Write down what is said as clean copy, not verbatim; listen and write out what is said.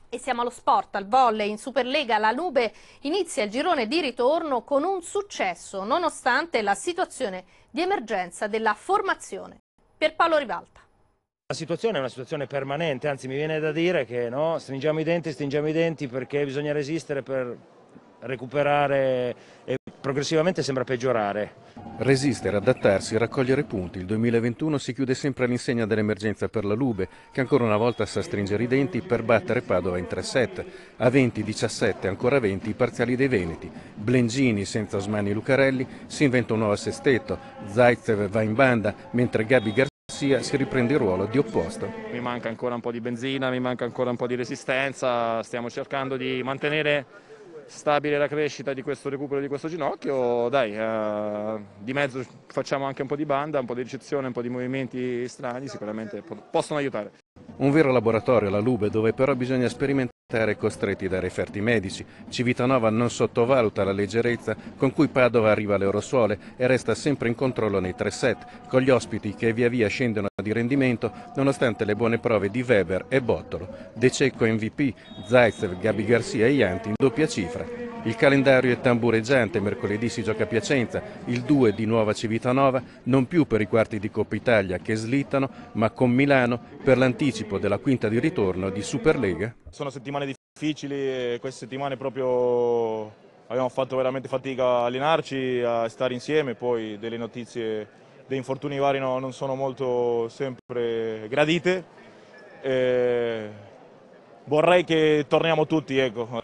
E siamo allo sport, al volley. In Superlega la Lube inizia il girone di ritorno con un successo, nonostante la situazione di emergenza della formazione. Per Paolo Rivalta. La situazione è una situazione permanente, anzi mi viene da dire che no, stringiamo i denti perché bisogna resistere per recuperare e progressivamente sembra peggiorare. Resistere, adattarsi, raccogliere punti. Il 2021 si chiude sempre all'insegna dell'emergenza per la Lube, che ancora una volta sa stringere i denti per battere Padova in 3-7. A 20-17, ancora 20 i parziali dei Veneti. Blengini senza Osmani e Lucarelli si inventa un nuovo sestetto. Zaitsev va in banda, mentre Gabi Garcia si riprende il ruolo di opposto. Mi manca ancora un po' di benzina, mi manca ancora un po' di resistenza, stiamo cercando di mantenere stabile la crescita di questo recupero di questo ginocchio, dai, di mezzo facciamo anche un po' di banda, un po' di ricezione, un po' di movimenti strani, sicuramente possono aiutare. Un vero laboratorio la Lube, dove però bisogna sperimentare costretti dai referti medici. Civitanova non sottovaluta la leggerezza con cui Padova arriva alle Orossuole e resta sempre in controllo nei 3 set, con gli ospiti che via via scendono di rendimento nonostante le buone prove di Weber e Bottolo. De Cecco MVP, Zaitsev, Gabi Garcia e Ianti in doppia cifra. Il calendario è tambureggiante, mercoledì si gioca a Piacenza, il 2 di Nuova Civitanova, non più per i quarti di Coppa Italia che slittano, ma con Milano per l'anticipo della quinta di ritorno di Superlega. Sono settimane difficili e queste settimane proprio abbiamo fatto veramente fatica a allenarci, a stare insieme, poi delle notizie dei infortuni vari non sono molto sempre gradite. Vorrei che torniamo tutti, ecco,